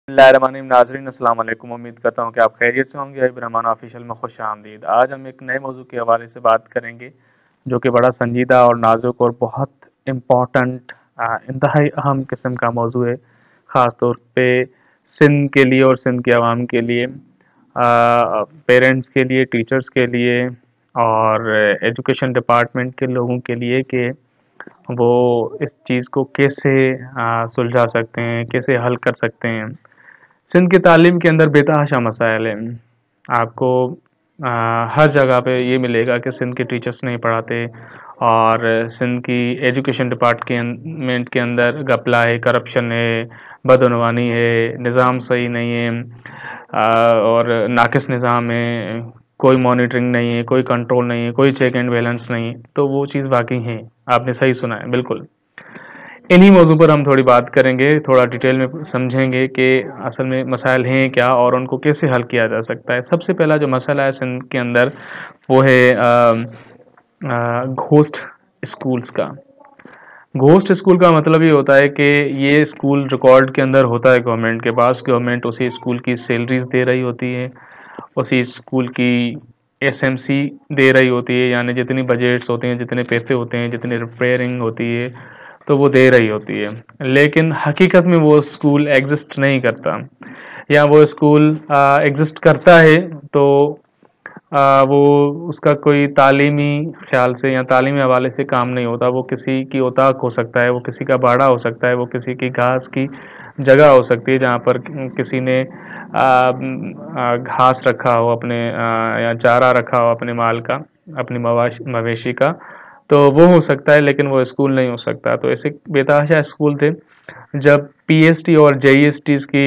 बिस्मिल्लाहिर्रहमानिर्रहीम। नाज़रीन अस्सलाम वालेकुम। उम्मीद करता हूँ कि आप खैरियत से होंगे। अभी रहमान ऑफिशियल में खुश आमदीद। आज हम एक नए मौजू के हवाले से बात करेंगे जो कि बड़ा संजीदा और नाजुक और बहुत इम्पोर्टेंट, इंतहाई अहम किस्म का मौजू है, ख़ास तौर पे सिंध के लिए और सिंध के अवाम के लिए, पेरेंट्स के लिए, टीचर्स के लिए और एजुकेशन डिपार्टमेंट के लोगों के लिए कि वो इस चीज़ को कैसे सुलझा सकते हैं, कैसे हल कर सकते हैं। सिंध की तालीम के अंदर बेतहाशा मसाइल हैं। आपको हर जगह पे ये मिलेगा कि सिंध के टीचर्स नहीं पढ़ाते और सिंध की एजुकेशन डिपार्टमेंट के अंदर घपला है, करप्शन है, बदعنवानी है, निज़ाम सही नहीं है, और नाकिस निज़ाम है, कोई मॉनिटरिंग नहीं है, कोई कंट्रोल नहीं है, कोई चेक एंड बैलेंस नहीं है। तो वो चीज़ वाकई है, आपने सही सुना है बिल्कुल। इन्हीं मौजू पर हम थोड़ी बात करेंगे, थोड़ा डिटेल में समझेंगे कि असल में मसाइल हैं क्या और उनको कैसे हल किया जा सकता है। सबसे पहला जो मसला है सिंध के अंदर वो है घोस्ट स्कूल्स का। घोस्ट स्कूल का मतलब ये होता है कि ये स्कूल रिकॉर्ड के अंदर होता है गवर्नमेंट के पास, गवर्नमेंट उसी स्कूल की सैलरीज दे रही होती है, उसी स्कूल की एसएमसी दे रही होती है, यानी जितनी बजट्स होते हैं, जितने पैसे होते हैं, जितनी रिपेयरिंग होती है, तो वो दे रही होती है। लेकिन हकीकत में वो स्कूल एग्जिस्ट नहीं करता, या वो स्कूल एग्जिस्ट करता है तो वो उसका कोई तालीमी ख्याल से या तालीमी हवाले से काम नहीं होता। वो किसी की औताक हो सकता है, वो किसी का बाड़ा हो सकता है, वो किसी की घास की जगह हो सकती है जहाँ पर किसी ने घास रखा हो अपने, या चारा रखा हो अपने माल का, अपनी मवेशी का, तो वो हो सकता है, लेकिन वो स्कूल नहीं हो सकता। तो ऐसे बेतहाशा स्कूल थे। जब पीएसटी और जेईएसटीज की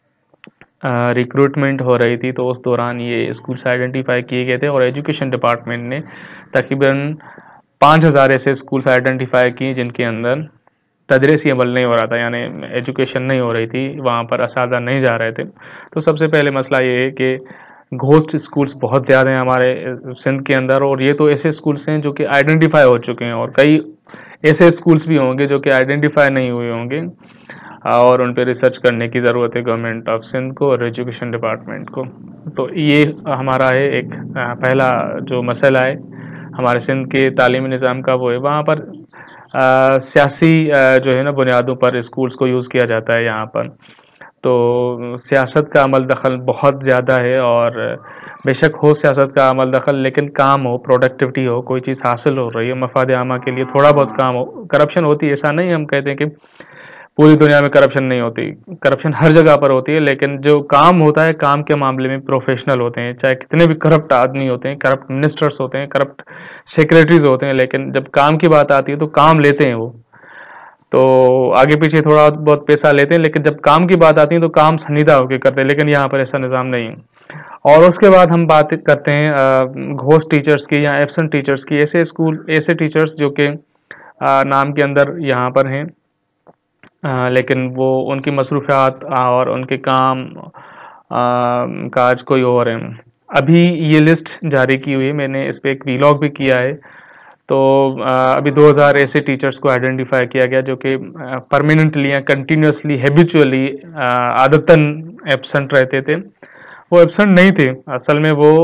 रिक्रूटमेंट हो रही थी तो उस दौरान ये स्कूल्स आइडेंटिफाई किए गए थे और एजुकेशन डिपार्टमेंट ने तकरीबन 5,000 ऐसे स्कूल्स आइडेंटिफाई किए जिनके अंदर तदरीसी अमल नहीं हो रहा था, यानी एजुकेशन नहीं हो रही थी, वहाँ पर असातिज़ा नहीं जा रहे थे। तो सबसे पहले मसला ये है कि घोस्ट स्कूल्स बहुत ज़्यादा हैं हमारे सिंध के अंदर, और ये तो ऐसे स्कूल्स हैं जो कि आइडेंटिफाई हो चुके हैं, और कई ऐसे स्कूल्स भी होंगे जो कि आइडेंटिफाई नहीं हुए होंगे, और उन पे रिसर्च करने की ज़रूरत है गवर्नमेंट ऑफ सिंध को और एजुकेशन डिपार्टमेंट को। तो ये हमारा है एक पहला जो मसला है हमारे सिंध के तालीमी निज़ाम का, वो है वहाँ पर सियासी जो है ना बुनियादों पर स्कूल्स को यूज़ किया जाता है यहाँ पर। तो सियासत का अमल दखल बहुत ज़्यादा है, और बेशक हो सियासत का अमल दखल, लेकिन काम हो, प्रोडक्टिविटी हो, कोई चीज़ हासिल हो रही है मफाद आमा के लिए, थोड़ा बहुत काम हो। करप्शन होती है, ऐसा नहीं हम कहते हैं कि पूरी दुनिया में करप्शन नहीं होती, करप्शन हर जगह पर होती है, लेकिन जो काम होता है काम के मामले में प्रोफेशनल होते हैं, चाहे कितने भी करप्ट आदमी होते हैं, करप्ट मिनिस्टर्स होते हैं, करप्ट सेक्रेटरीज होते हैं, लेकिन जब काम की बात आती है तो काम लेते हैं वो। तो आगे पीछे थोड़ा बहुत पैसा लेते हैं, लेकिन जब काम की बात आती है तो काम सनीदा होकर करते हैं, लेकिन यहाँ पर ऐसा निज़ाम नहीं है। और उसके बाद हम बात करते हैं घोस्ट टीचर्स की या एब्सेंट टीचर्स की। ऐसे स्कूल, ऐसे टीचर्स जो कि नाम के अंदर यहाँ पर हैं, लेकिन वो उनकी मसरूफियात और उनके काम काज कोई और है। अभी ये लिस्ट जारी की हुई है, मैंने इस पे एक वीलॉग भी किया है। तो अभी 2000 ऐसे टीचर्स को आइडेंटिफाई किया गया जो कि परमानेंटली या कंटिन्यूसली हैबिचुअली आदतन एब्सेंट रहते थे। वो एब्सेंट नहीं थे, असल में वो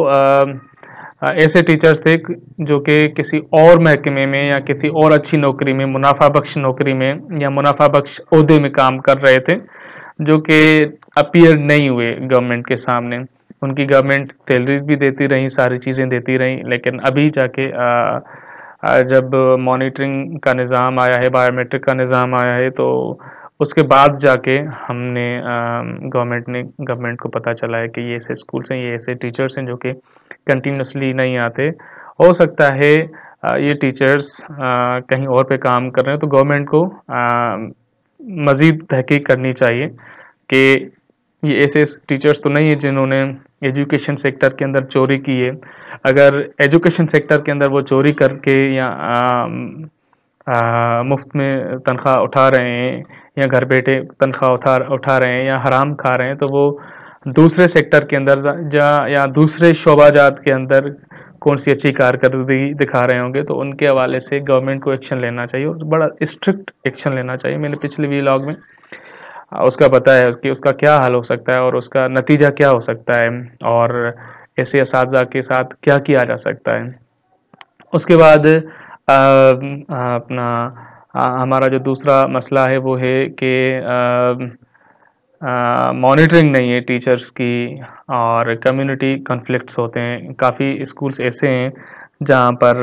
ऐसे टीचर्स थे जो कि किसी और महकमे में या किसी और अच्छी नौकरी में, मुनाफा बख्श नौकरी में या मुनाफा बख्श ओहदे में काम कर रहे थे, जो कि अपीयर नहीं हुए गवर्नमेंट के सामने। उनकी गवर्नमेंट सैलरीज भी देती रही, सारी चीज़ें देती रही, लेकिन अभी जाके जब मॉनिटरिंग का निज़ाम आया है, बायोमेट्रिक का निज़ाम आया है, तो उसके बाद जाके हमने गवर्नमेंट को पता चला है कि ये ऐसे स्कूल्स हैं, ये ऐसे टीचर्स हैं जो कि कंटिन्यूसली नहीं आते। हो सकता है ये टीचर्स कहीं और पे काम कर रहे हैं, तो गवर्नमेंट को मज़ीद तहकीक करनी चाहिए कि ये ऐसे टीचर्स तो नहीं है जिन्होंने एजुकेशन सेक्टर के अंदर चोरी की है। अगर एजुकेशन सेक्टर के अंदर वो चोरी करके या मुफ्त में तनख्वाह उठा रहे हैं, या घर बैठे तनख्वाह उठा रहे हैं, या हराम खा रहे हैं, तो वो दूसरे सेक्टर के अंदर या दूसरे शोबाजात के अंदर कौन सी अच्छी कारकर्दगी दिखा रहे होंगे, तो उनके हवाले से गवर्नमेंट को एक्शन लेना चाहिए और बड़ा स्ट्रिक्ट एक्शन लेना चाहिए। मैंने पिछले व्लॉग में उसका पता है कि उसका क्या हल हो सकता है और उसका नतीजा क्या हो सकता है, और ऐसे असातिज़ा के साथ क्या किया जा सकता है। उसके बाद अपना हमारा जो दूसरा मसला है वो है कि मॉनिटरिंग नहीं है टीचर्स की, और कम्युनिटी कॉन्फ्लिक्ट्स होते हैं। काफ़ी स्कूल्स ऐसे हैं जहाँ पर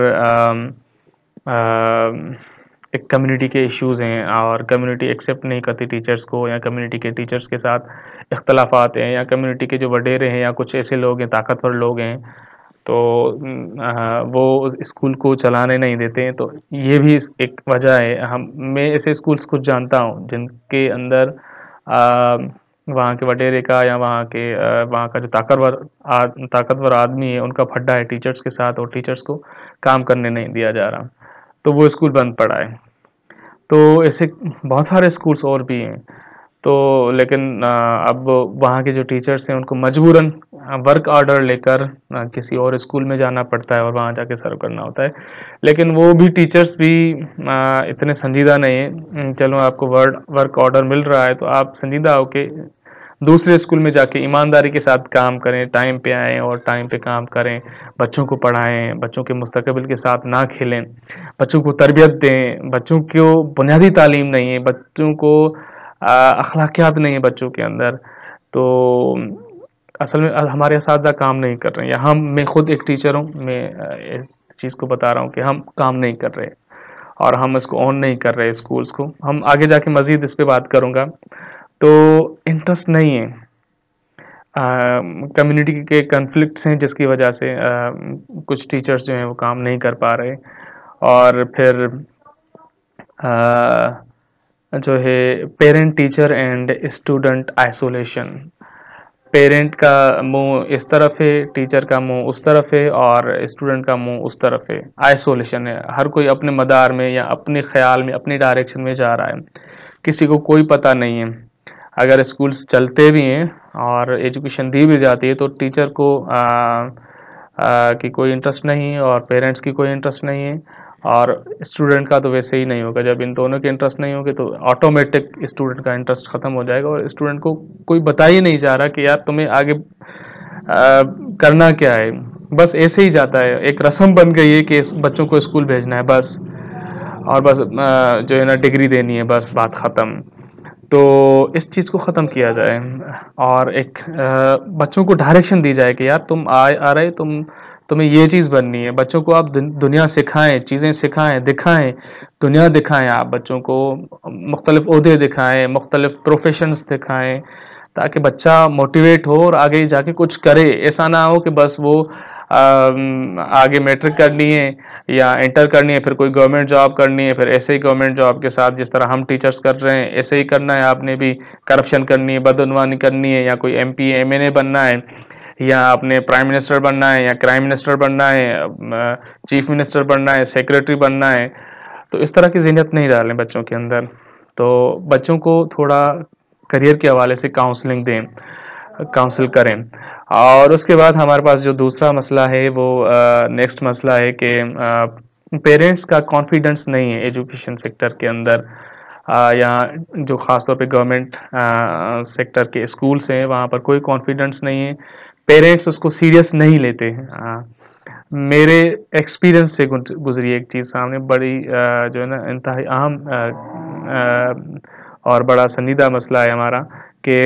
एक कम्युनिटी के इश्यूज़ हैं और कम्युनिटी एक्सेप्ट नहीं करती टीचर्स को, या कम्युनिटी के टीचर्स के साथ इख्तलाफात हैं, या कम्युनिटी के जो वडेरे हैं या कुछ ऐसे लोग हैं, ताकतवर लोग हैं, तो वो स्कूल को चलाने नहीं देते हैं। तो ये भी एक वजह है। मैं ऐसे स्कूल्स कुछ जानता हूँ जिनके अंदर वहाँ के वडेरे का या वहाँ का जो ताकतवर आदमी है उनका फड्डा है टीचर्स के साथ, और टीचर्स को काम करने नहीं दिया जा रहा, तो वो स्कूल बंद पड़ा है। तो ऐसे बहुत सारे स्कूल्स और भी हैं। तो लेकिन अब वहाँ के जो टीचर्स हैं उनको मजबूरन वर्क ऑर्डर लेकर किसी और स्कूल में जाना पड़ता है और वहाँ जाके सर्व करना होता है। लेकिन वो भी टीचर्स भी इतने संजीदा नहीं है। चलो आपको वर्क ऑर्डर मिल रहा है तो आप संजीदा होके दूसरे स्कूल में जाके ईमानदारी के साथ काम करें, टाइम पे आएँ और टाइम पे काम करें, बच्चों को पढ़ाएँ, बच्चों के मुस्तकबिल के साथ ना खेलें, बच्चों को तरबियत दें। बच्चों को बुनियादी तालीम नहीं है, बच्चों को अखलाकियात नहीं है बच्चों के अंदर। तो असल में हमारे असातिज़ा काम नहीं कर रहे हैं, या मैं खुद एक टीचर हूँ, मैं इस चीज़ को बता रहा हूँ कि हम काम नहीं कर रहे और हम इसको ऑन नहीं कर रहे स्कूल्स को। हम आगे जाके मज़ीद इस पे बात करूँगा। तो इंटरेस्ट नहीं है, कम्युनिटी के कॉन्फ्लिक्ट्स हैं जिसकी वजह से कुछ टीचर्स जो हैं वो काम नहीं कर पा रहे, और फिर जो है parent teacher and student isolation. Parent का मुंह इस तरफ है, टीचर का मुंह उस तरफ है, और स्टूडेंट का मुंह उस तरफ है। आइसोलेशन है, हर कोई अपने मदार में या अपने ख्याल में अपनी डायरेक्शन में जा रहा है, किसी को कोई पता नहीं है। अगर स्कूल्स चलते भी हैं और एजुकेशन दी भी जाती है तो टीचर को की कोई इंटरेस्ट नहीं है, और पेरेंट्स की कोई इंटरेस्ट नहीं है, और स्टूडेंट का तो वैसे ही नहीं होगा। जब इन दोनों के इंटरेस्ट नहीं होंगे तो ऑटोमेटिक स्टूडेंट का इंटरेस्ट ख़त्म हो जाएगा, और स्टूडेंट को कोई बता ही नहीं जा रहा कि यार तुम्हें आगे करना क्या है। बस ऐसे ही जाता है, एक रस्म बन गई है कि बच्चों को स्कूल भेजना है बस, और बस जो है ना डिग्री देनी है, बस बात ख़त्म। तो इस चीज़ को ख़त्म किया जाए, और एक बच्चों को डायरेक्शन दी जाए कि यार तुम आ रहे तुम्हें ये चीज़ बननी है। बच्चों को आप दुनिया सिखाएं, चीज़ें सिखाएं, दिखाएं, दुनिया दिखाएं। आप बच्चों को मुख्तलिफ ओहदे दिखाएं, मुख्तलिफ प्रोफेशंस दिखाएं, ताकि बच्चा मोटिवेट हो और आगे जाके कुछ करे। ऐसा ना हो कि बस वो आगे मैट्रिक करनी है या इंटर करनी है, फिर कोई गवर्नमेंट जॉब करनी है, फिर ऐसे ही गवर्नमेंट जॉब के साथ जिस तरह हम टीचर्स कर रहे हैं ऐसे ही करना है आपने भी। करप्शन करनी है, बदउनवानी करनी है, या कोई एमपी एमएनए बनना है, या आपने प्राइम मिनिस्टर बनना है, या क्राइम मिनिस्टर बनना है, चीफ मिनिस्टर बनना है, सेक्रेटरी बनना है। तो इस तरह की ज़हनियत नहीं डालें बच्चों के अंदर। तो बच्चों को थोड़ा करियर के हवाले से काउंसलिंग दें, काउंसिल करें। और उसके बाद हमारे पास जो दूसरा मसला है वो नेक्स्ट मसला है कि पेरेंट्स का कॉन्फिडेंस नहीं है एजुकेशन सेक्टर के अंदर, या जो ख़ास तौर पे गवर्नमेंट सेक्टर के स्कूल्स हैं वहाँ पर कोई कॉन्फिडेंस नहीं है। पेरेंट्स उसको सीरियस नहीं लेते हैं। मेरे एक्सपीरियंस से गुजरी एक चीज़ सामने, बड़ी जो है ना इंतहाई अहम और बड़ा संजीदा मसला है हमारा, कि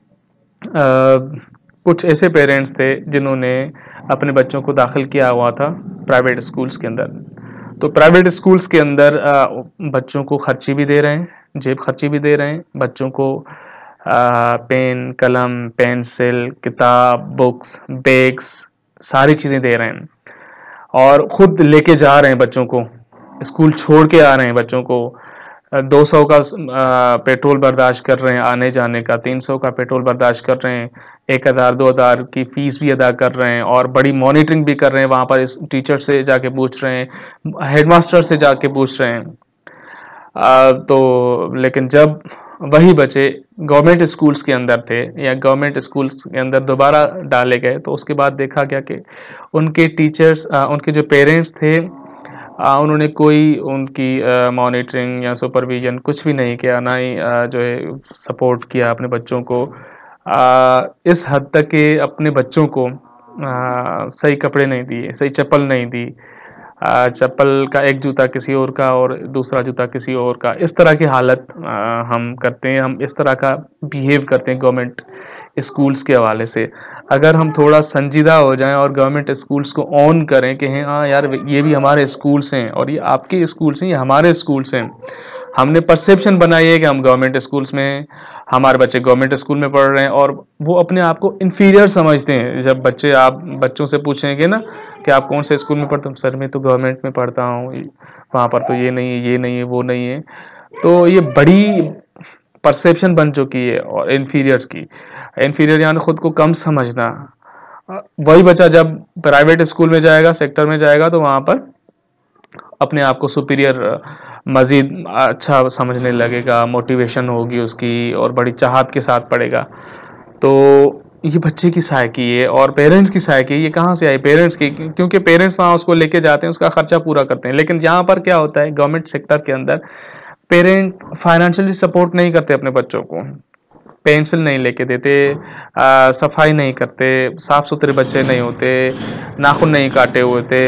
कुछ ऐसे पेरेंट्स थे जिन्होंने अपने बच्चों को दाखिल किया हुआ था प्राइवेट स्कूल्स के अंदर। तो प्राइवेट स्कूल्स के अंदर बच्चों को खर्ची भी दे रहे हैं, जेब खर्ची भी दे रहे हैं, बच्चों को पेन, कलम, पेंसिल, किताब, बुक्स, बैग्स, सारी चीज़ें दे रहे हैं, और खुद लेके जा रहे हैं बच्चों को, स्कूल छोड़ के आ रहे हैं बच्चों को। 200 का पेट्रोल बर्दाश्त कर रहे हैं आने जाने का, 300 का पेट्रोल बर्दाश्त कर रहे हैं, 1000 2000 की फीस भी अदा कर रहे हैं, और बड़ी मॉनिटरिंग भी कर रहे हैं। वहाँ पर टीचर से जाके पूछ रहे हैं, हेडमास्टर से जाके पूछ रहे हैं। तो लेकिन जब वही बच्चे गवर्नमेंट स्कूल्स के अंदर थे या गवर्नमेंट स्कूल्स के अंदर दोबारा डाले गए, तो उसके बाद देखा गया कि उनके टीचर्स, उनके जो पेरेंट्स थे, उन्होंने कोई उनकी मॉनिटरिंग या सुपरविजन कुछ भी नहीं किया, ना ही जो है सपोर्ट किया अपने बच्चों को। इस हद तक कि अपने बच्चों को सही कपड़े नहीं दिए, सही चप्पल नहीं दी, चप्पल का एक जूता किसी और का और दूसरा जूता किसी और का, इस तरह की हालत हम करते हैं, हम इस तरह का बिहेव करते हैं गवर्नमेंट स्कूल्स के हवाले से। अगर हम थोड़ा संजीदा हो जाएं और गवर्नमेंट स्कूल्स को ऑन करें कि हाँ यार ये भी हमारे स्कूल्स हैं और ये आपके स्कूल्स हैं, ये हमारे स्कूल्स हैं, हमने परसेप्शन बनाई है कि हम गवर्नमेंट स्कूल्स में, हमारे बच्चे गवर्नमेंट स्कूल में पढ़ रहे हैं, और वो अपने आप को इन्फीरियर समझते हैं। जब बच्चे, आप बच्चों से पूछेंगे ना कि आप कौन से स्कूल में पढ़ते हो, सर मैं तो गवर्नमेंट में पढ़ता हूँ, वहाँ पर तो ये नहीं है, ये नहीं है, वो नहीं है। तो ये बड़ी परसेप्शन बन चुकी है और इन्फीरियर की, इन्फीरियर यानी खुद को कम समझना। वही बच्चा जब प्राइवेट स्कूल में जाएगा, सेक्टर में जाएगा, तो वहाँ पर अपने आप को सुपीरियर मज़ीद अच्छा समझने लगेगा, मोटिवेशन होगी उसकी और बड़ी चाहत के साथ पढ़ेगा। तो ये बच्चे की साइकी है और पेरेंट्स की साइकी, ये कहाँ से आई? पेरेंट्स की, क्योंकि पेरेंट्स वहाँ उसको लेके जाते हैं, उसका खर्चा पूरा करते हैं। लेकिन यहाँ पर क्या होता है, गवर्नमेंट सेक्टर के अंदर पेरेंट फाइनेंशियली सपोर्ट नहीं करते अपने बच्चों को, पेंसिल नहीं लेके देते, सफाई नहीं करते, साफ सुथरे बच्चे नहीं होते, नाखून नहीं काटे हुए थे,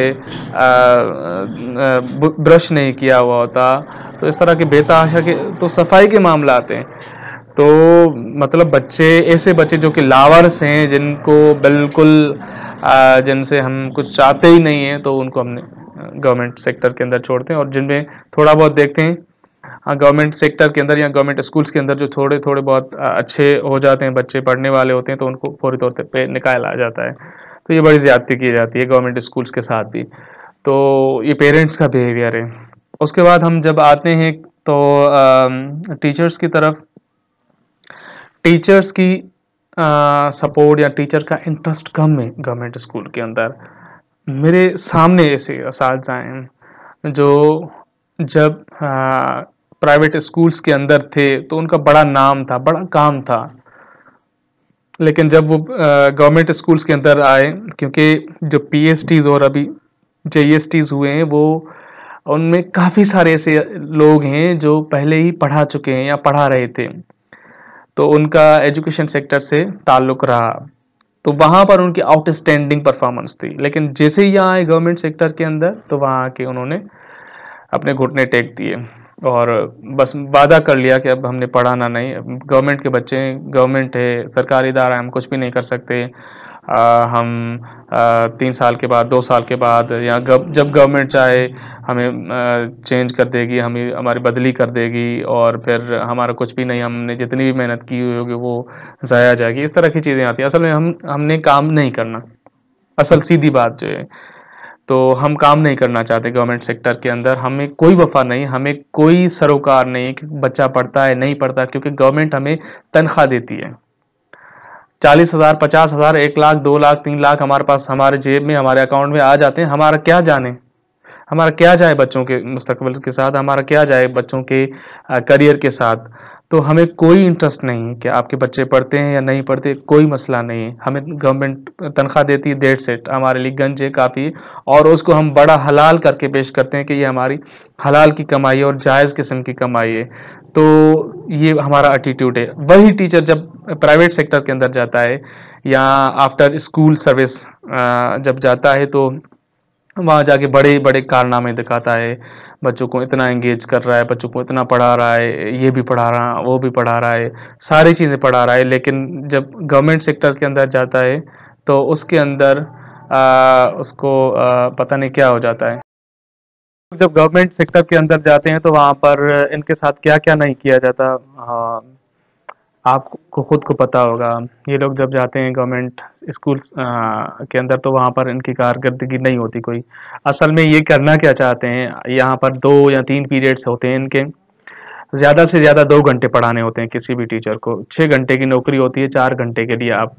ब्रश नहीं किया हुआ होता, तो इस तरह के बेतहाशा के तो सफाई के मामला आते हैं। तो मतलब बच्चे, ऐसे बच्चे जो कि लावारिस हैं, जिनको बिल्कुल जिनसे हम कुछ चाहते ही नहीं है, तो उनको हमने गवर्नमेंट सेक्टर के अंदर छोड़ते हैं। और जिनमें थोड़ा बहुत देखते हैं, हाँ, गवर्नमेंट सेक्टर के अंदर या गवर्नमेंट स्कूल्स के अंदर जो थोड़े थोड़े बहुत अच्छे हो जाते हैं, बच्चे पढ़ने वाले होते हैं, तो उनको फौरी तौर पे निकाला जाता है। तो ये बड़ी ज्यादती की जाती है गवर्नमेंट स्कूल्स के साथ भी। तो ये पेरेंट्स का बिहेवियर है। उसके बाद हम जब आते हैं तो टीचर्स की तरफ, टीचर्स की सपोर्ट या टीचर का इंटरेस्ट कम है गवर्नमेंट स्कूल के अंदर। मेरे सामने ऐसे असातिज़ा हैं जो जब प्राइवेट स्कूल्स के अंदर थे तो उनका बड़ा नाम था, बड़ा काम था, लेकिन जब वो गवर्नमेंट स्कूल्स के अंदर आए, क्योंकि जो पीएचडीज और अभी जेईएसटीज हुए हैं, वो उनमें काफ़ी सारे ऐसे लोग हैं जो पहले ही पढ़ा चुके हैं या पढ़ा रहे थे, तो उनका एजुकेशन सेक्टर से ताल्लुक़ रहा, तो वहाँ पर उनकी आउटस्टैंडिंग परफॉर्मेंस थी। लेकिन जैसे ही यहाँ आए गवर्नमेंट सेक्टर के अंदर, तो वहाँ आके उन्होंने अपने घुटने टेक दिए और बस वादा कर लिया कि अब हमने पढ़ाना नहीं, गवर्नमेंट के बच्चे हैं, गवर्नमेंट है, सरकारी इदारा है, हम कुछ भी नहीं कर सकते। हम 3 साल के बाद, 2 साल के बाद, या जब गवर्नमेंट चाहे हमें चेंज कर देगी, हमें हमारी बदली कर देगी, और फिर हमारा कुछ भी नहीं, हमने जितनी भी मेहनत की हुई होगी वो ज़ाया जाएगी। इस तरह की चीज़ें आती हैं। असल में हमने काम नहीं करना, असल सीधी बात जो है, तो हम काम नहीं करना चाहते गवर्नमेंट सेक्टर के अंदर। हमें कोई वफा नहीं, हमें कोई सरोकार नहीं कि बच्चा पढ़ता है नहीं पढ़ता, क्योंकि गवर्नमेंट हमें तनख्वाह देती है। 40,000, 50,000, 1 लाख, 2 लाख, 3 लाख हमारे पास, हमारे जेब में, हमारे अकाउंट में आ जाते हैं। हमारा क्या जाने, हमारा क्या जाए बच्चों के मुस्तकबिल के साथ, हमारा क्या जाए बच्चों के करियर के साथ। तो हमें कोई इंटरेस्ट नहीं है कि आपके बच्चे पढ़ते हैं या नहीं पढ़ते, कोई मसला नहीं है। हमें गवर्नमेंट तनख्वाह देती है, डेढ़ सेट हमारे लिए गंज है, काफ़ी, और उसको हम बड़ा हलाल करके पेश करते हैं कि ये हमारी हलाल की कमाई है और जायज़ किस्म की कमाई है। तो ये हमारा एटीट्यूड है। वही टीचर जब प्राइवेट सेक्टर के अंदर जाता है या आफ्टर स्कूल सर्विस जब जाता है, तो वहाँ जाके बड़े बड़े कारनामे दिखाता है, बच्चों को इतना एंगेज कर रहा है, बच्चों को इतना पढ़ा रहा है, ये भी पढ़ा रहा, वो भी पढ़ा रहा है, सारी चीज़ें पढ़ा रहा है। लेकिन जब गवर्नमेंट सेक्टर के अंदर जाता है, तो उसके अंदर उसको पता नहीं क्या हो जाता है। जब गवर्नमेंट सेक्टर के अंदर जाते हैं, तो वहाँ पर इनके साथ क्या क्या नहीं किया जाता, हाँ, आपको खुद को पता होगा। ये लोग जब जाते हैं गवर्नमेंट स्कूल के अंदर, तो वहाँ पर इनकी कारकर्दगी नहीं होती कोई। असल में ये करना क्या चाहते हैं, यहाँ पर 2 या 3 पीरियड्स होते हैं इनके, ज़्यादा से ज़्यादा 2 घंटे पढ़ाने होते हैं किसी भी टीचर को। 6 घंटे की नौकरी होती है, 4 घंटे के लिए आप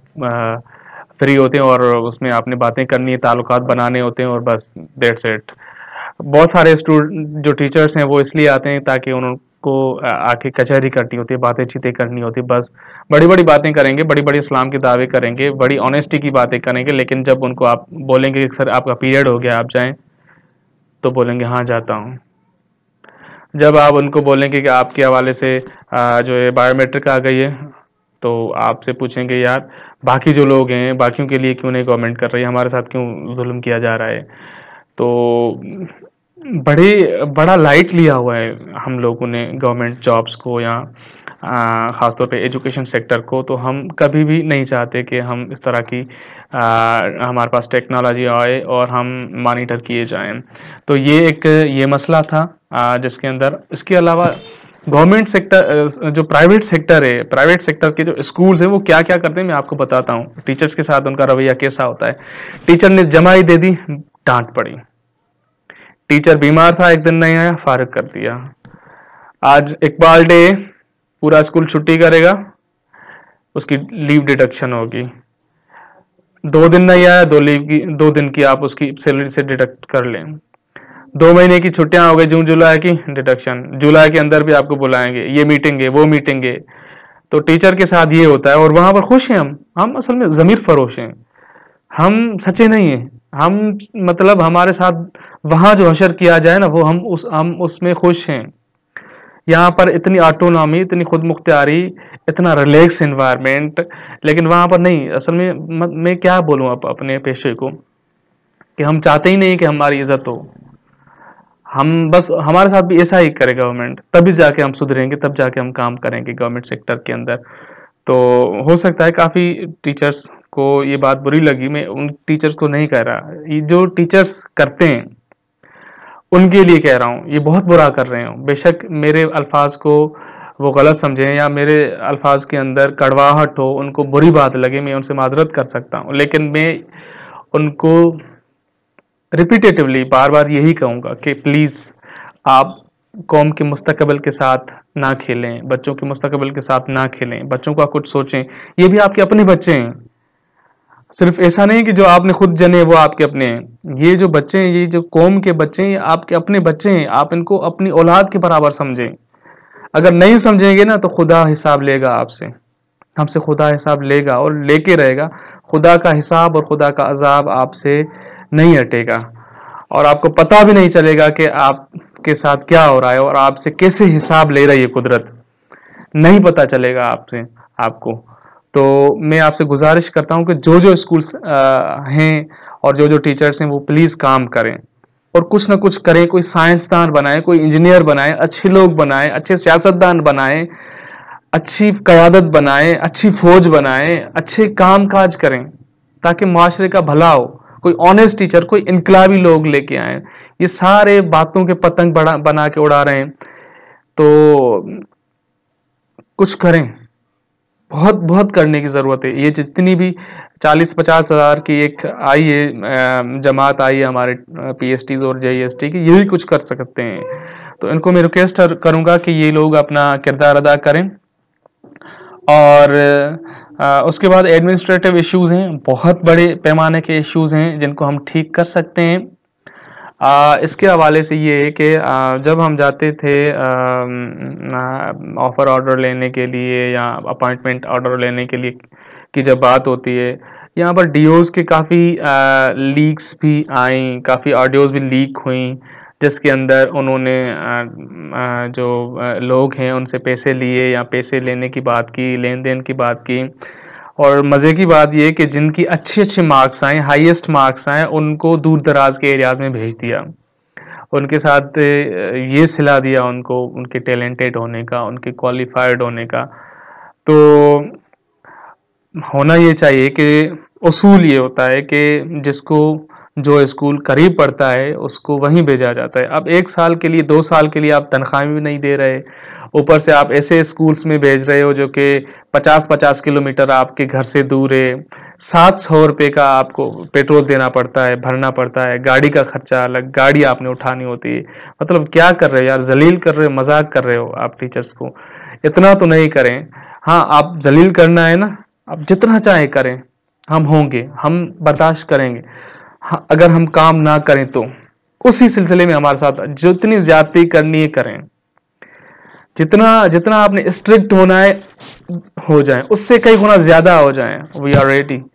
फ्री होते हैं, और उसमें आपने बातें करनी है, ताल्लुकात बनाने होते हैं, और बस दैट्स इट। बहुत सारे स्टूडेंट जो टीचर्स हैं वो इसलिए आते हैं ताकि उनको आके कचहरी करनी होती है, बातें चीतें करनी होती है, बस बड़ी बड़ी बातें करेंगे, बड़ी बड़ी इस्लाम के दावे करेंगे, बड़ी ऑनेस्टी की बातें करेंगे। लेकिन जब उनको आप बोलेंगे कि सर आपका पीरियड हो गया, आप जाएं, तो बोलेंगे हाँ जाता हूँ। जब आप उनको बोलेंगे कि आपके हवाले से जो है बायोमेट्रिक आ गई है, तो आपसे पूछेंगे यार बाकी जो लोग हैं बाकियों के लिए क्यों नहीं गवर्नमेंट कर रही है, हमारे साथ क्यों जुल्म किया जा रहा है। तो बड़ा लाइट लिया हुआ है हम लोगों ने गवर्नमेंट जॉब्स को, या ख़ासतौर पे एजुकेशन सेक्टर को। तो हम कभी भी नहीं चाहते कि हम इस तरह की हमारे पास टेक्नोलॉजी आए और हम मॉनिटर किए जाएं। तो ये मसला था जिसके अंदर, इसके अलावा गवर्नमेंट सेक्टर जो प्राइवेट सेक्टर के जो स्कूल्स हैं वो क्या क्या करते हैं मैं आपको बताता हूँ। टीचर्स के साथ उनका रवैया कैसा होता है। टीचर ने जमाई दे दी, डांट पड़ी। टीचर बीमार था, एक दिन नहीं आया, फारिग कर दिया। आज इकबाल डे, पूरा स्कूल छुट्टी करेगा, उसकी लीव डिडक्शन होगी। 2 दिन नहीं आया, 2 दिन की आप उसकी सैलरी से डिडक्ट कर लें। 2 महीने की छुट्टियां हो गई, जून जुलाई की, डिडक्शन। जुलाई के अंदर भी आपको बुलाएंगे, ये मीटिंग है वो मीटिंग है। तो टीचर के साथ ये होता है, और वहां पर खुश हैं हम असल में जमीर फरोश हैं, हम सच्चे नहीं हैं। हम मतलब हमारे साथ वहां जो हशर किया जाए ना, वो हम उसमें खुश हैं। यहाँ पर इतनी ऑटोनॉमी, इतनी खुद मुख्तियारी, इतना रिलैक्स एनवायरनमेंट, लेकिन वहां पर नहीं। असल में मैं क्या बोलूँ अपने पेशे को, कि हम चाहते ही नहीं कि हमारी इज्जत हो। हम बस, हमारे साथ भी ऐसा ही करे गवर्नमेंट, तभी जाके हम सुधरेंगे, तब जाके हम काम करेंगे गवर्नमेंट सेक्टर के अंदर। तो हो सकता है काफ़ी टीचर्स को ये बात बुरी लगी, मैं उन टीचर्स को नहीं कह रहा, ये जो टीचर्स करते हैं उनके लिए कह रहा हूँ, ये बहुत बुरा कर रहे हो। बेशक मेरे अल्फाज को वो गलत समझें, या मेरे अल्फाज के अंदर कड़वाहट हो, उनको बुरी बात लगे, मैं उनसे माजरत कर सकता हूँ, लेकिन मैं उनको रिपीटेटिवली बार बार यही कहूँगा कि प्लीज़ आप कौम के मुस्तकबिल के साथ ना खेलें, बच्चों के मुस्तकबिल के साथ ना खेलें, बच्चों का कुछ सोचें। ये भी आपके अपने बच्चे हैं, सिर्फ ऐसा नहीं कि जो आपने खुद जने वो आपके अपने हैं। ये जो बच्चे हैं, ये जो कौम के बच्चे हैं, ये आपके अपने बच्चे हैं। आप इनको अपनी औलाद के बराबर समझें। अगर नहीं समझेंगे ना, तो खुदा हिसाब लेगा आपसे, हमसे खुदा हिसाब लेगा और लेके रहेगा। खुदा का हिसाब और खुदा का अजाब आपसे नहीं हटेगा, और आपको पता भी नहीं चलेगा कि आपके साथ क्या हो रहा है और आपसे कैसे हिसाब ले रही है कुदरत, नहीं पता चलेगा आपसे आपको। तो मैं आपसे गुजारिश करता हूं कि जो जो स्कूल्स हैं और जो जो टीचर्स हैं वो प्लीज़ काम करें और कुछ ना कुछ करें। कोई साइंसदान बनाए, कोई इंजीनियर बनाए, अच्छे लोग बनाए, अच्छे सियासतदान बनाए, अच्छी क़यादत बनाए, अच्छी फौज बनाए, अच्छे काम काज करें ताकि माशरे का भला हो। कोई ऑनेस्ट टीचर, कोई इनकलाबी लोग लेके आए। ये सारे बातों के पतंग बना के उड़ा रहे हैं, तो कुछ करें। बहुत बहुत करने की ज़रूरत है। ये जितनी भी 40-50 हज़ार की एक आई है जमात आई है हमारे पीएसटी और जेईएसटी की, ये भी कुछ कर सकते हैं। तो इनको मैं रिक्वेस्ट करूँगा कि ये लोग अपना किरदार अदा करें। और उसके बाद एडमिनिस्ट्रेटिव इश्यूज़ हैं, बहुत बड़े पैमाने के इश्यूज़ हैं जिनको हम ठीक कर सकते हैं। इसके हवाले से ये है कि जब हम जाते थे ऑफ़र ऑर्डर लेने के लिए या अपॉइंटमेंट ऑर्डर लेने के लिए की जब बात होती है, यहाँ पर डीओज़ के काफ़ी लीक्स भी आई, काफ़ी ऑडियोज़ भी लीक हुई, जिसके अंदर उन्होंने जो लोग हैं उनसे पैसे लिए या पैसे लेने की बात की, लेन देन की बात की। और मज़े की बात ये कि जिनकी अच्छे मार्क्स आए, हाईएस्ट मार्क्स आए, उनको दूर दराज के एरियाज में भेज दिया। उनके साथ ये सिला दिया उनको उनके टैलेंटेड होने का, उनके क्वालिफाइड होने का। तो होना ये चाहिए कि उसूल ये होता है कि जिसको जो स्कूल करीब पड़ता है उसको वहीं भेजा जाता है। अब 1 साल के लिए, 2 साल के लिए आप तनख्वाह भी नहीं दे रहे, ऊपर से आप ऐसे स्कूल्स में भेज रहे हो जो कि 50-50 किलोमीटर आपके घर से दूर है। 700 रुपये का आपको पेट्रोल देना पड़ता है, भरना पड़ता है, गाड़ी का खर्चा अलग, गाड़ी आपने उठानी होती है। मतलब क्या कर रहे हो यार, जलील कर रहे हो, मजाक कर रहे हो आप टीचर्स को। इतना तो नहीं करें। हाँ, आप जलील करना है ना, आप जितना चाहे करें, हम होंगे, हम बर्दाश्त करेंगे। हाँ, अगर हम काम ना करें तो उसी सिलसिले में हमारे साथ जितनी ज्यादती करनी है करें, जितना जितना आपने स्ट्रिक्ट होना है हो जाए, उससे कई गुना ज्यादा हो जाए, वी आर रेडी।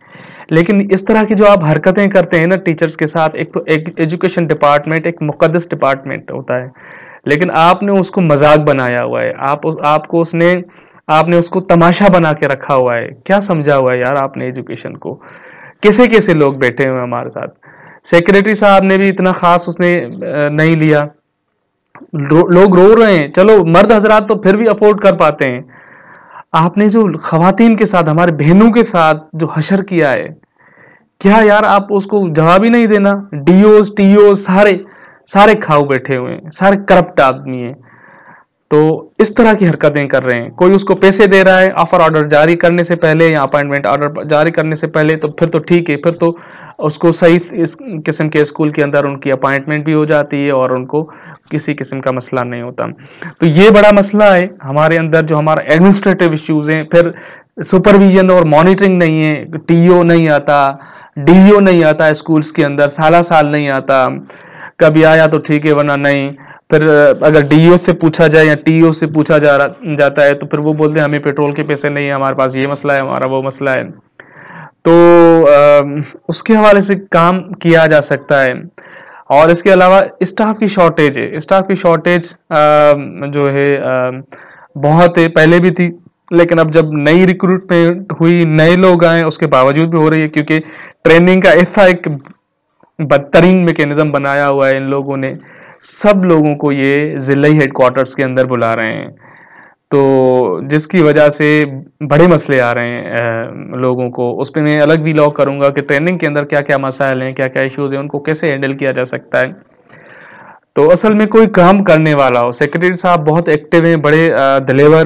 लेकिन इस तरह की जो आप हरकतें करते हैं ना टीचर्स के साथ, एक तो एक एजुकेशन डिपार्टमेंट एक मुकद्दस डिपार्टमेंट होता है, लेकिन आपने उसको मजाक बनाया हुआ है, आपने उसको तमाशा बना के रखा हुआ है। क्या समझा हुआ है यार आपने एजुकेशन को? कैसे कैसे लोग बैठे हुए हैं हमारे साथ। सेक्रेटरी साहब ने भी इतना खास उसने नहीं लिया। लोग रो रहे हैं, चलो मर्द हजरात तो फिर भी अफोर्ड कर पाते हैं। आपने जो खवातीन के साथ, हमारे बहनों के साथ जो हशर किया है, क्या यार आप उसको जवाब ही नहीं देना। डीओस टीओ सारे सारे खाऊ बैठे हुए हैं, सारे करप्ट आदमी हैं। तो इस तरह की हरकतें कर रहे हैं। कोई उसको पैसे दे रहा है ऑफर ऑर्डर जारी करने से पहले या अपॉइंटमेंट ऑर्डर जारी करने से पहले, तो फिर तो ठीक है, फिर तो उसको सही इस किस्म के स्कूल के अंदर उनकी अपॉइंटमेंट भी हो जाती है और उनको किसी किस्म का मसला नहीं होता। तो ये बड़ा मसला है हमारे अंदर, जो हमारा एडमिनिस्ट्रेटिव इश्यूज हैं। फिर सुपरविजन और मॉनिटरिंग नहीं है, टीओ नहीं आता, डीओ नहीं आता स्कूल्स के अंदर, साला साल नहीं आता। कभी आया तो ठीक है, वरना नहीं। फिर अगर डीओ से पूछा जाए या टीओ से पूछा जाता है, तो फिर वो बोलते हैं हमें पेट्रोल के पैसे नहीं है, हमारे पास ये मसला है, हमारा वो मसला है। तो उसके हवाले से काम किया जा सकता है। और इसके अलावा स्टाफ की शॉर्टेज है। स्टाफ की शॉर्टेज जो है बहुत है, पहले भी थी, लेकिन अब जब नई रिक्रूटमेंट हुई, नए लोग आए, उसके बावजूद भी हो रही है, क्योंकि ट्रेनिंग का ऐसा एक बदतरीन मैकेनिज्म बनाया हुआ है इन लोगों ने। सब लोगों को ये जिले हेडक्वार्टर्स के अंदर बुला रहे हैं, तो जिसकी वजह से बड़े मसले आ रहे हैं लोगों को। उस पर मैं अलग भी लॉग करूंगा कि ट्रेनिंग के अंदर क्या क्या मसाइल हैं, क्या क्या इश्यूज हैं, उनको कैसे हैंडल किया जा सकता है। तो असल में कोई काम करने वाला हो, सेक्रेटरी साहब बहुत एक्टिव हैं, बड़े दिलेवर,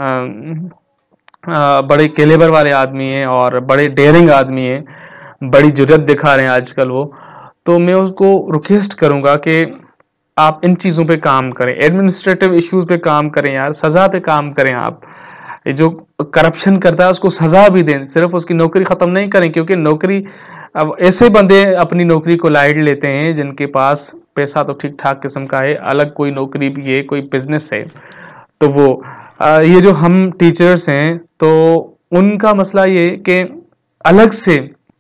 बड़े कैलिबर वाले आदमी हैं और बड़े डेयरिंग आदमी हैं, बड़ी जुर्रत दिखा रहे हैं आजकल वो। तो मैं उसको रिक्वेस्ट करूंगा कि आप इन चीजों पे काम करें, एडमिनिस्ट्रेटिव इश्यूज पे काम करें यार, सजा पे काम करें आप। ये जो करप्शन करता है उसको सजा भी दें, सिर्फ उसकी नौकरी खत्म नहीं करें। क्योंकि नौकरी, अब ऐसे बंदे अपनी नौकरी को लाइट लेते हैं जिनके पास पैसा तो ठीक ठाक किस्म का है, अलग कोई नौकरी भी है, कोई बिजनेस है, तो वो ये जो हम टीचर्स हैं, तो उनका मसला ये कि अलग से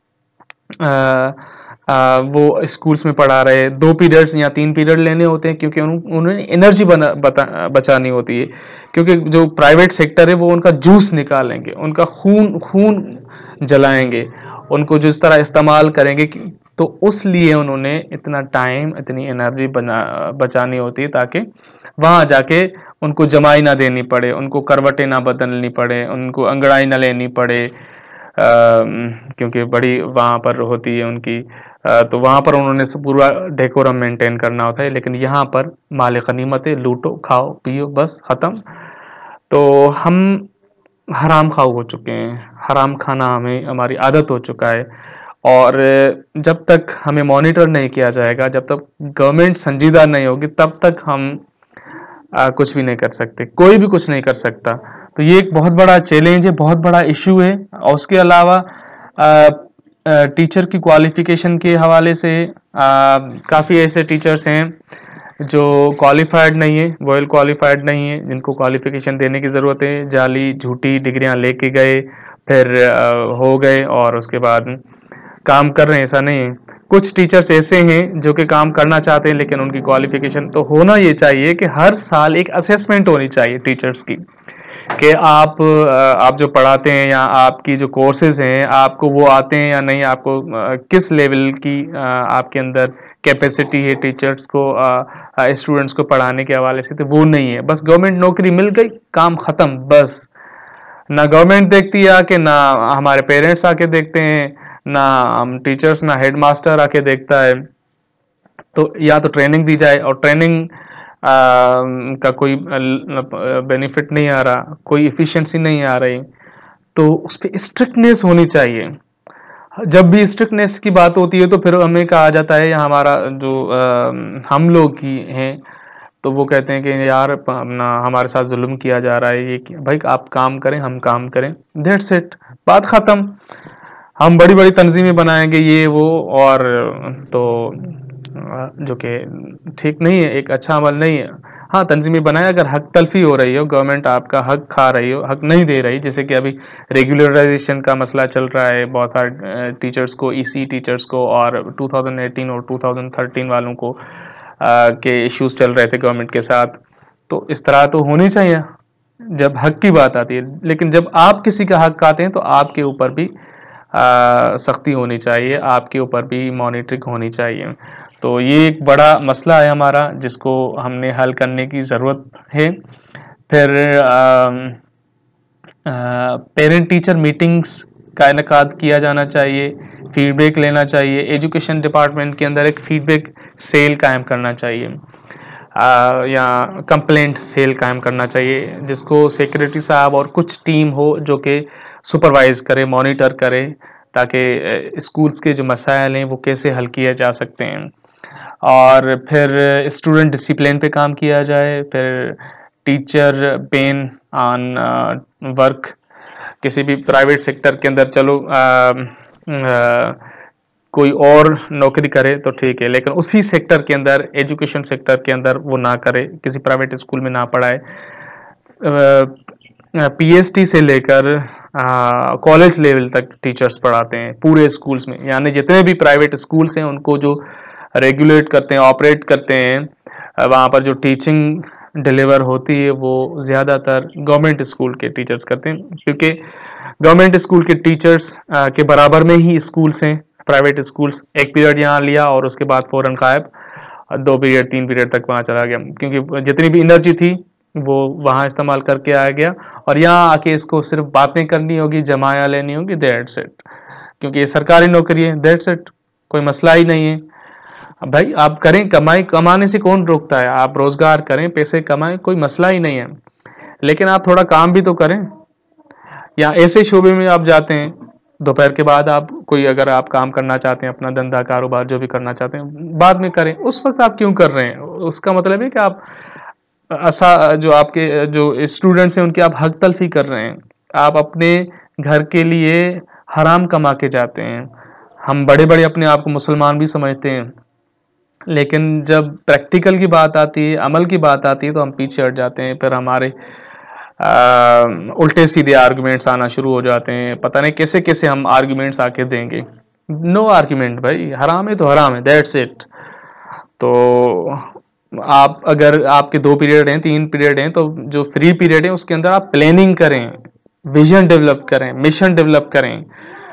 वो स्कूल्स में पढ़ा रहे, 2 पीरियड्स या 3 पीरियड लेने होते हैं, क्योंकि उन्हें एनर्जी बचानी होती है। क्योंकि जो प्राइवेट सेक्टर है वो उनका जूस निकालेंगे, उनका खून खून जलाएंगे, उनको जिस तरह इस्तेमाल करेंगे तो उस लिए उन्होंने इतना टाइम, इतनी एनर्जी बचानी होती है, ताकि वहां जाके उनको जमाई ना देनी पड़े, उनको करवटें ना बदलनी पड़े, उनको अंगड़ाई ना लेनी पड़े, क्योंकि बड़ी वहां पर होती है उनकी। तो वहां पर उन्होंने पूरा डेकोरम मेंटेन करना होता है। लेकिन यहाँ पर माल गनीमत है, लूटो खाओ पियो बस खत्म। तो हम हराम खाऊ हो चुके हैं, हराम खाना हमें, हमारी आदत हो चुका है। और जब तक हमें मॉनिटर नहीं किया जाएगा, जब तक गवर्नमेंट संजीदा नहीं होगी, तब तक हम कुछ भी नहीं कर सकते, कोई भी कुछ नहीं कर सकता। तो ये एक बहुत बड़ा चैलेंज है, बहुत बड़ा इश्यू है। और उसके अलावा टीचर की क्वालिफिकेशन के हवाले से काफ़ी ऐसे टीचर्स हैं जो क्वालिफाइड नहीं है, वेल क्वालिफाइड नहीं है, जिनको क्वालिफिकेशन देने की ज़रूरत है। जाली झूठी डिग्रियां लेके गए, फिर हो गए और उसके बाद काम कर रहे हैं, ऐसा नहीं है। कुछ टीचर्स ऐसे हैं जो कि काम करना चाहते हैं, लेकिन उनकी क्वालिफिकेशन तो होना ये चाहिए कि हर साल एक असेसमेंट होनी चाहिए टीचर्स की, कि आप जो पढ़ाते हैं या आपकी जो कोर्सेज हैं, आपको वो आते हैं या नहीं, आपको किस लेवल की आपके अंदर कैपेसिटी है टीचर्स को, स्टूडेंट्स को पढ़ाने के हवाले से। तो वो नहीं है, बस गवर्नमेंट नौकरी मिल गई, काम खत्म बस। ना गवर्नमेंट देखती है आके, ना हमारे पेरेंट्स आके देखते हैं, ना हम टीचर्स, ना हेड मास्टर आके देखता है। तो या तो ट्रेनिंग दी जाए, और ट्रेनिंग का कोई बेनिफिट नहीं आ रहा, कोई इफिशिएंसी नहीं आ रही, तो उस पर स्ट्रिक्टनेस होनी चाहिए। जब भी स्ट्रिक्टनेस की बात होती है तो फिर हमें कहा जाता है, या हमारा जो हम लोग की हैं, तो वो कहते हैं कि यार अपना हमारे साथ जुल्म किया जा रहा है, ये भाई आप काम करें, हम काम करें, दैट्स इट, बात खत्म। हम बड़ी बड़ी तंजीमें बनाएंगे ये वो, और तो जो कि ठीक नहीं है, एक अच्छा अमल नहीं है। हाँ, तंजीमें बनाए, अगर हक तलफी हो रही हो, गवर्नमेंट आपका हक खा रही हो, हक नहीं दे रही, जैसे कि अभी रेगुलराइजेशन का मसला चल रहा है, बहुत सारे टीचर्स को, ईसी टीचर्स को, और 2018 और 2013 वालों को के इश्यूज चल रहे थे गवर्नमेंट के साथ। तो इस तरह तो होनी चाहिए जब हक की बात आती है, लेकिन जब आप किसी का हक खाते हैं तो आपके ऊपर भी सख्ती होनी चाहिए, आपके ऊपर भी मॉनिटरिंग होनी चाहिए। तो ये एक बड़ा मसला है हमारा, जिसको हमने हल करने की ज़रूरत है। फिर पेरेंट टीचर मीटिंग्स का इनकाद किया जाना चाहिए, फीडबैक लेना चाहिए, एजुकेशन डिपार्टमेंट के अंदर एक फीडबैक सेल कायम करना चाहिए, या कंप्लेंट सेल कायम करना चाहिए, जिसको सेक्रेटरी साहब और कुछ टीम हो जो कि सुपरवाइज करे, मॉनिटर करे, ताकि स्कूल्स के जो मसाइल हैं वो कैसे हल किए जा सकते हैं। और फिर स्टूडेंट डिसिप्लिन पे काम किया जाए। फिर टीचर पेन ऑन वर्क, किसी भी प्राइवेट सेक्टर के अंदर चलो कोई और नौकरी करे तो ठीक है, लेकिन उसी सेक्टर के अंदर, एजुकेशन सेक्टर के अंदर वो ना करे, किसी प्राइवेट स्कूल में ना पढ़ाए। पीएचडी से लेकर कॉलेज लेवल तक टीचर्स पढ़ाते हैं पूरे स्कूल्स में, यानी जितने भी प्राइवेट स्कूल्स हैं उनको जो रेगुलेट करते हैं, ऑपरेट करते हैं, वहाँ पर जो टीचिंग डिलीवर होती है वो ज़्यादातर गवर्नमेंट स्कूल के टीचर्स करते हैं, क्योंकि गवर्नमेंट स्कूल के टीचर्स के बराबर में ही स्कूल्स हैं। प्राइवेट स्कूल्स एक पीरियड यहाँ लिया और उसके बाद फौरन गायब, 2 पीरियड 3 पीरियड तक वहाँ चला गया, क्योंकि जितनी भी एनर्जी थी वो वहाँ इस्तेमाल करके आ गया, और यहाँ आके इसको सिर्फ बातें करनी होगी, जमाया लेनी होगी, दैट्स इट, क्योंकि ये सरकारी नौकरी है, दैट्स इट, कोई मसला ही नहीं है। अब भाई आप करें, कमाई, कमाने से कौन रोकता है, आप रोजगार करें, पैसे कमाएं, कोई मसला ही नहीं है, लेकिन आप थोड़ा काम भी तो करें। या ऐसे शोबे में आप जाते हैं, दोपहर के बाद आप कोई, अगर आप काम करना चाहते हैं, अपना धंधा कारोबार जो भी करना चाहते हैं, बाद में करें, उस वक्त आप क्यों कर रहे हैं? उसका मतलब है कि आप जो आपके जो स्टूडेंट्स हैं उनकी आप हक तलफी कर रहे हैं, आप अपने घर के लिए हराम कमा के जाते हैं। हम बड़े बड़े अपने आप को मुसलमान भी समझते हैं, लेकिन जब प्रैक्टिकल की बात आती है, अमल की बात आती है, तो हम पीछे हट जाते हैं। फिर हमारे उल्टे सीधे आर्गुमेंट्स आना शुरू हो जाते हैं, पता नहीं कैसे कैसे हम आर्गुमेंट्स आके देंगे। नो आर्गुमेंट भाई, हराम है तो हराम है, दैट्स इट। तो आप, अगर आपके 2 पीरियड हैं, 3 पीरियड हैं, तो जो फ्री पीरियड है उसके अंदर आप प्लानिंग करें, विजन डेवलप करें, मिशन डेवलप करें,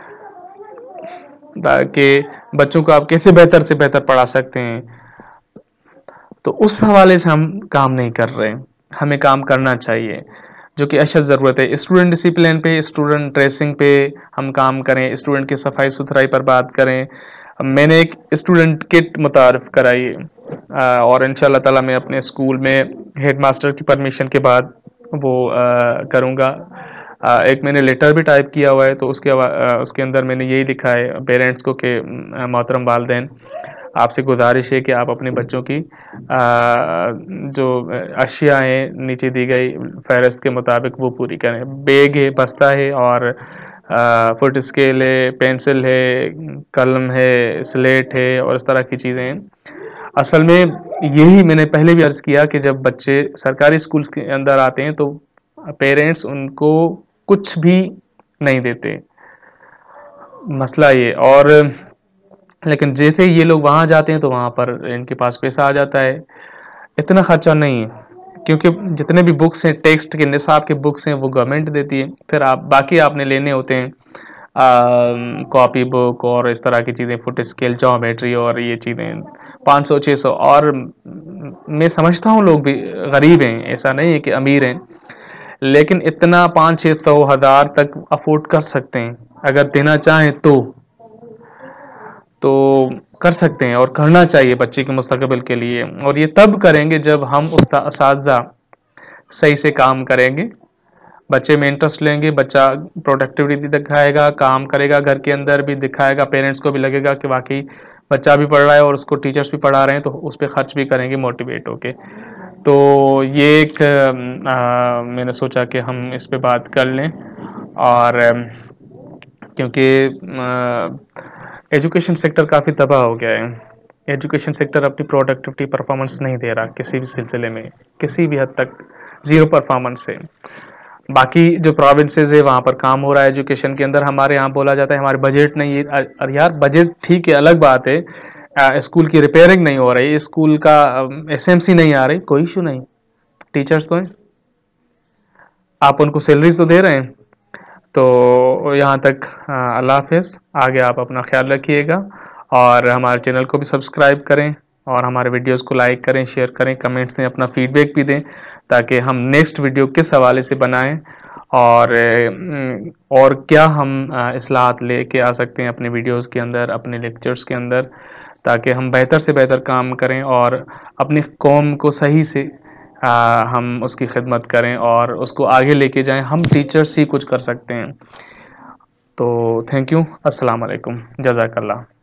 ताकि बच्चों को आप कैसे बेहतर से बेहतर पढ़ा सकते हैं। तो उस हवाले से हम काम नहीं कर रहे, हमें काम करना चाहिए, जो कि अशद ज़रूरत है। स्टूडेंट डिसिप्लिन पे, स्टूडेंट ड्रेसिंग पे हम काम करें, स्टूडेंट की सफाई सुथराई पर बात करें। मैंने एक स्टूडेंट किट मुतारफ़ कराई है, और इंशाल्लाह ताला मैं अपने स्कूल में हेडमास्टर की परमिशन के बाद वो करूँगा। एक मैंने लेटर भी टाइप किया हुआ है, तो उसके अंदर मैंने यही लिखा है पेरेंट्स को कि मोहतरम वालिदैन, आपसे गुजारिश है कि आप अपने बच्चों की जो अशिया हैं नीचे दी गई फहरिस्त के मुताबिक वो पूरी करें। बैग है, बस्ता है, और फुट स्केल है, पेंसिल है, कलम है, स्लेट है, और इस तरह की चीज़ें हैं। असल में यही मैंने पहले भी अर्ज़ किया कि जब बच्चे सरकारी स्कूल्स के अंदर आते हैं तो पेरेंट्स उनको कुछ भी नहीं देते, मसला ये। और लेकिन जैसे ये लोग वहाँ जाते हैं तो वहाँ पर इनके पास पैसा आ जाता है, इतना खर्चा नहीं है, क्योंकि जितने भी बुक्स हैं, टेक्स्ट के निसाब के बुक्स हैं, वो गवर्नमेंट देती है। फिर आप बाकी आपने लेने होते हैं कॉपी बुक और इस तरह की चीज़ें, फुट स्केल, ज्योमेट्री और ये चीज़ें 500 600। और मैं समझता हूँ लोग भी गरीब हैं, ऐसा नहीं है कि अमीर हैं, लेकिन इतना 500 600 हज़ार तक अफोर्ड कर सकते हैं, अगर देना चाहें तो कर सकते हैं, और करना चाहिए बच्चे के मुस्तकबिल के लिए। और ये तब करेंगे जब हम उस्ताज़ा सही से काम करेंगे, बच्चे में इंटरेस्ट लेंगे, बच्चा प्रोडक्टिविटी दिखाएगा, काम करेगा, घर के अंदर भी दिखाएगा, पेरेंट्स को भी लगेगा कि वाकई बच्चा भी पढ़ रहा है और उसको टीचर्स भी पढ़ा रहे हैं, तो उस पर खर्च भी करेंगे मोटिवेट होके। तो ये एक मैंने सोचा कि हम इस पे बात कर लें, और क्योंकि एजुकेशन सेक्टर काफ़ी तबाह हो गया है, एजुकेशन सेक्टर अपनी प्रोडक्टिविटी परफॉर्मेंस नहीं दे रहा किसी भी सिलसिले में, किसी भी हद तक जीरो परफॉर्मेंस है। बाकी जो प्रोविंसेस है वहाँ पर काम हो रहा है एजुकेशन के अंदर। हमारे यहाँ बोला जाता है हमारे बजट नहीं है। अरे यार बजट ठीक है, अलग बात है। स्कूल की रिपेयरिंग नहीं हो रही, स्कूल का एसएमसी नहीं आ रही, कोई इशू नहीं, टीचर्स तो हैं, आप उनको सैलरीज तो दे रहे हैं। तो यहाँ तक अल्लाह हाफिज़। आगे आप अपना ख्याल रखिएगा और हमारे चैनल को भी सब्सक्राइब करें और हमारे वीडियोस को लाइक करें, शेयर करें, कमेंट्स दें, अपना फीडबैक भी दें ताकि हम नेक्स्ट वीडियो किस हवाले से बनाएं और क्या हम इस्लाहात लेके आ सकते हैं अपने वीडियोस के अंदर, अपने लेक्चर्स के अंदर, ताकि हम बेहतर से बेहतर काम करें और अपनी कौम को सही से हम उसकी खिदमत करें और उसको आगे लेके जाएं। हम टीचर्स ही कुछ कर सकते हैं। तो थैंक यू, अस्सलाम वालेकुम, जज़ाकल्लाह।